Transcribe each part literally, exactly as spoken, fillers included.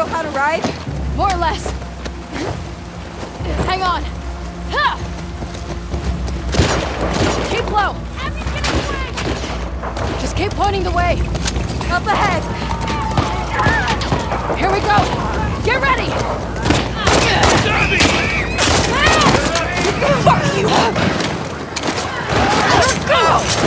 know how to ride? More or less. Hang on. Ha! Keep low. Abby's getting away. Just keep pointing the way. Up ahead. Here we go. Get ready. Fuck you! Go!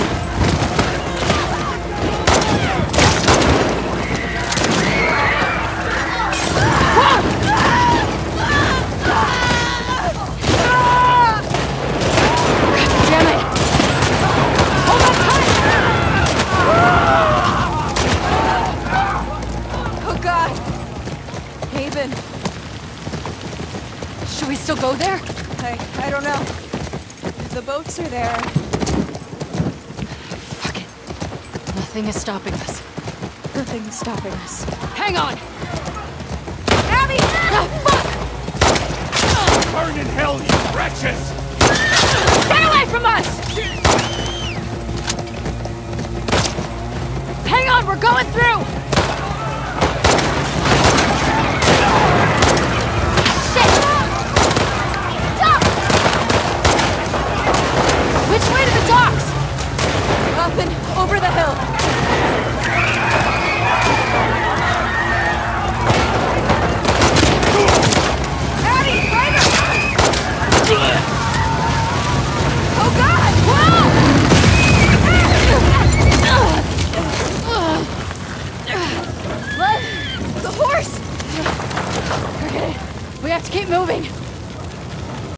Should we still go there? I... I don't know. If the boats are there... Fuck it. Nothing is stopping us. Nothing is stopping us. Hang on! Abby! Ah, fuck! Burn in hell, you wretches! Get away from us! Hang on, we're going through!